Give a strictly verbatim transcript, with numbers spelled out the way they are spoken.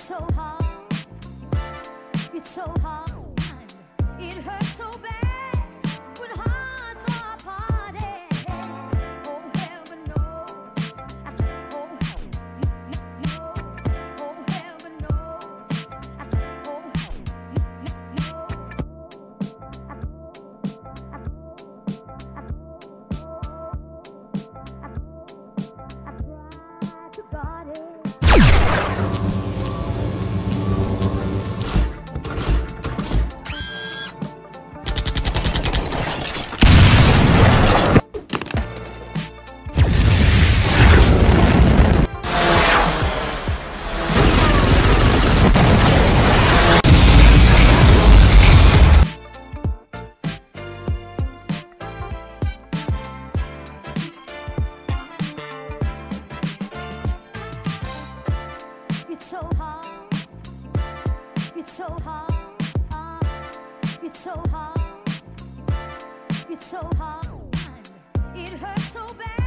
It's so hard, it's so hard, it hurts so bad when hearts are parted. Oh, heaven knows, I don't, oh, no, oh, heaven knows, I don't, oh, no, I tried to guard it. It's so hard, it's so hard, it's so hard, it's so hard, it hurts so bad.